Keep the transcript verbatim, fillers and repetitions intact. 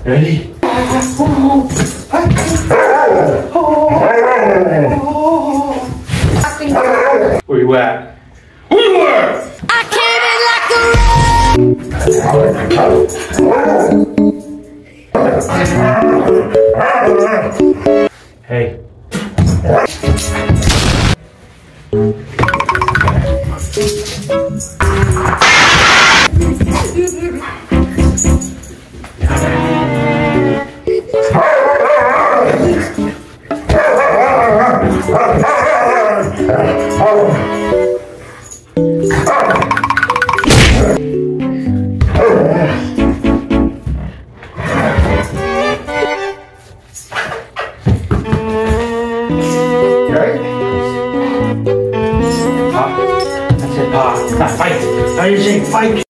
Ready? Where you at? Where you at? I came in like a Hey. Fight! I didn't say fight.